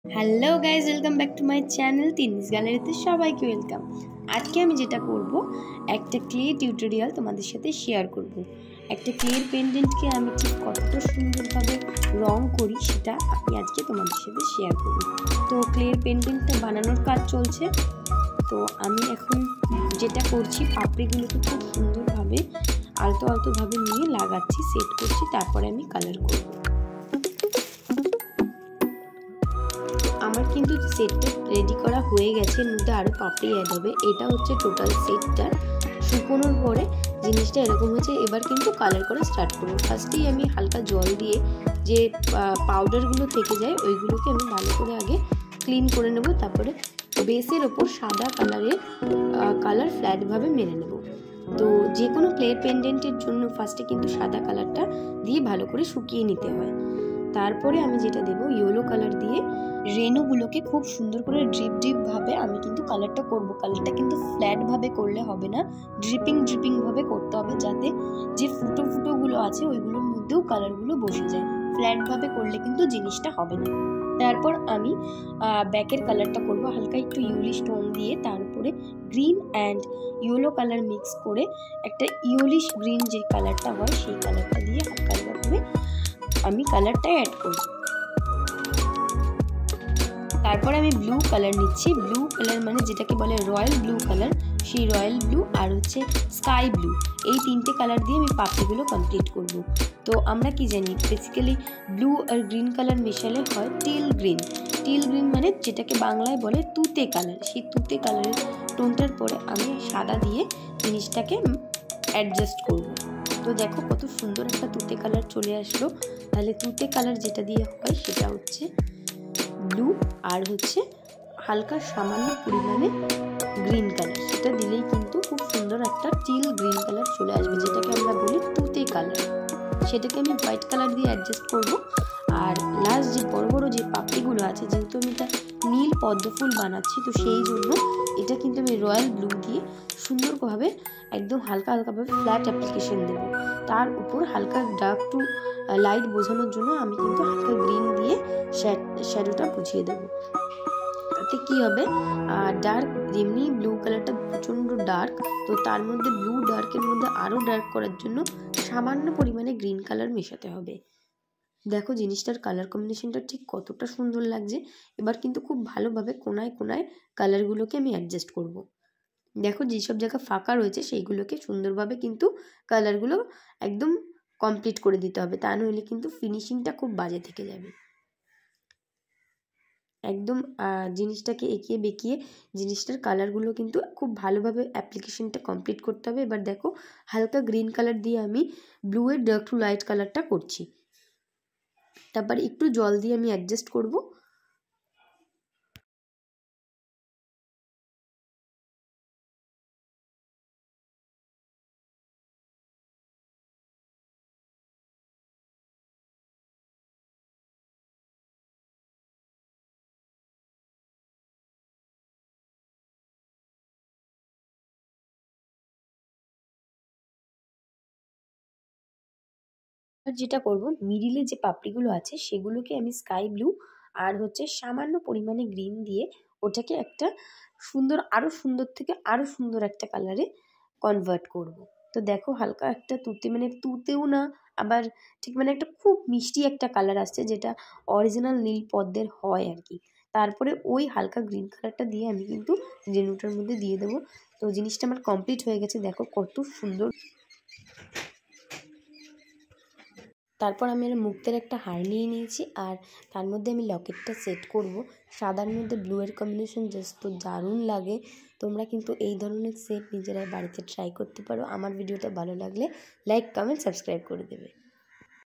Hello guys, welcome back to my channel তিনিস গ্যালারিতে সবাইকে ওয়েলকাম। আজকে আমি যেটা করব, একটা ক্লে টিউটোরিয়াল তোমাদের সাথে শেয়ার করব। একটা ক্লের পেন্ডেন্টকে আমি ঠিক কতটা সুন্দরভাবে রং করি সেটা আমি আজকে তোমাদের সাথে শেয়ার করব। তো ক্লের পেন্ডেন্টটা বানানোর কাজ চলছে। তো আমি এখন যেটা করছি, পাপড়িগুলোকে খুব সুন্দরভাবে আলতোভাবে নিয়ে লাগাচ্ছি, সেট করছি, তারপরে আমি কালার করব। আমার কিন্তু সেটটা রেডি করা হয়ে গেছে, এর মধ্যে আরও পাপড়ি অ্যাড হবে। এটা হচ্ছে টোটাল সেটটা। শুকোনোর পরে জিনিসটা এরকম হয়েছে। এবার কিন্তু কালার করা স্টার্ট করবো। ফার্স্টেই আমি হালকা জল দিয়ে যে পাউডারগুলো থেকে যায় ওইগুলোকে আমি ভালো করে আগে ক্লিন করে নেব। তারপরে বেসের ওপর সাদা কালার ফ্ল্যাটভাবে মেরে নেব। তো যে কোনো ক্লের পেন্ডেন্টের জন্য ফার্স্টে কিন্তু সাদা কালারটা দিয়ে ভালো করে শুকিয়ে নিতে হয়। তারপরে আমি যেটা দেবো, ইয়েলো কালার দিয়ে রেণুগুলোকে খুব সুন্দর করে ড্রিপ ভাবে আমি কিন্তু কালারটা করব। কালারটা কিন্তু ফ্ল্যাট ভাবে করলে হবে না, ড্রিপিং ভাবে করতে হবে, যাতে যে ফুটোগুলো আছে ওইগুলোর মধ্যেও কালারগুলো বসে যায়। ফ্ল্যাট ভাবে করলে কিন্তু জিনিসটা হবে না। তারপর আমি ব্যাকের কালারটা করব হালকা একটু ইউলিশ টোন দিয়ে, তার উপরে green and yellow colour mix করে একটা ইউলিশ গ্রিন যে কালারটা হয় সেই কালারটা দিয়ে হালকা করে আমি কালারটা অ্যাড করব। তারপর আমি ব্লু কালার নিচ্ছি। ব্লু কালার মানে যেটাকে বলে রয়্যাল ব্লু কালার, সেই রয়্যাল ব্লু আর হচ্ছে স্কাই ব্লু, এই তিনটে কালার দিয়ে আমি পাপড়িগুলো কমপ্লিট করব। তো আমরা কি জানি, বেসিক্যালি ব্লু আর গ্রিন কালার মেশালে হয় টিল গ্রিন। টিল গ্রিন মানে যেটাকে বাংলায় বলে তুতে কালার। সেই তুতে কালারের টোনটার পরে আমি সাদা দিয়ে জিনিসটাকে অ্যাডজাস্ট করব। তো দেখো কত সুন্দর একটা তুতে কালার চলে আসলো। তাহলে তুতে কালার যেটা দিয়ে হয় সেটা হচ্ছে ব্লু আর হচ্ছে হালকা সামান্য পরিমাণে গ্রিন কালার। সেটা দিলেই কিন্তু খুব সুন্দর একটা টিল গ্রিন কালার চলে আসবে, যেটাকে আমরা বলি তুতে কালার। সেটাকে আমি হোয়াইট কালার দিয়ে অ্যাডজাস্ট করব। আর লাস্ট যে বড় যে পাপড়িগুলো আছে, যেহেতু আমি এটা নীল পদ্ম ফুল বানাচ্ছি, তো সেই জন্য এটা কিন্তু আমি রয়্যাল ব্লু দিয়ে সুন্দরভাবে একদম হালকাভাবে ফ্ল্যাট অ্যাপ্লিকেশন দেবো। তার উপর হালকা ডার্ক টু লাইট বোঝানোর জন্য আমি কিন্তু হালকা গ্রিন দিয়ে শ্যাডোটা বুঝিয়ে দেবো। তাতে কি হবে, ডার্ক যেমনি ব্লু কালারটা প্রচণ্ড ডার্ক, তো তার মধ্যে ব্লু ডার্কের মধ্যে আরও ডার্ক করার জন্য সামান্য পরিমাণে গ্রিন কালার মেশাতে হবে। দেখো জিনিসটার কালার কম্বিনেশনটা ঠিক কতটা সুন্দর লাগছে। এবার কিন্তু খুব ভালোভাবে কোনায় কালারগুলোকে আমি অ্যাডজাস্ট করব। দেখো যেসব জায়গা ফাঁকা রয়েছে সেইগুলোকে সুন্দরভাবে কিন্তু কালারগুলো একদম কমপ্লিট করে দিতে হবে, তা নইলে কিন্তু ফিনিশিংটা খুব বাজে থেকে যাবে। একদম জিনিসটাকে এঁকিয়ে বেঁকিয়ে জিনিসটার কালারগুলো কিন্তু খুব ভালোভাবে অ্যাপ্লিকেশনটা কমপ্লিট করতে হবে। এবার দেখো হালকা গ্রিন কালার দিয়ে আমি ব্লু এর ডার্ক টু লাইট কালারটা করছি। তারপর একটু জল দিয়ে আমি অ্যাডজাস্ট করব। আর যেটা করব, মিডিলে যে পাপড়িগুলো আছে সেগুলোকে আমি স্কাই ব্লু আর হচ্ছে সামান্য পরিমাণে গ্রিন দিয়ে ওটাকে একটা সুন্দর, আরও সুন্দর থেকে আরও সুন্দর একটা কালারে কনভার্ট করব। তো দেখো হালকা একটা তুতে, মানে তুতেও না, আবার ঠিক মানে একটা খুব মিষ্টি একটা কালার আসছে, যেটা অরিজিনাল নীল পদ্মের হয় আর কি। তারপরে ওই হালকা গ্রিন কালারটা দিয়ে আমি কিন্তু রেণুটার মধ্যে দিয়ে দেবো। তো জিনিসটা আমার কমপ্লিট হয়ে গেছে। দেখো কত সুন্দর। তারপর আমি মুক্তের একটা হার নিয়ে নিয়েছি, আর তার মধ্যে আমি লকেটটা সেট করব। সাদার মধ্যে ব্লু এর কম্বিনেশন জাস্ট তো দারুণ লাগে। তোমরা কিন্তু এই ধরনের সেট নিজেরাই বাড়িতে ট্রাই করতে পারো। আমার ভিডিওটা ভালো লাগলে লাইক, কমেন্ট, সাবস্ক্রাইব করে দেবে।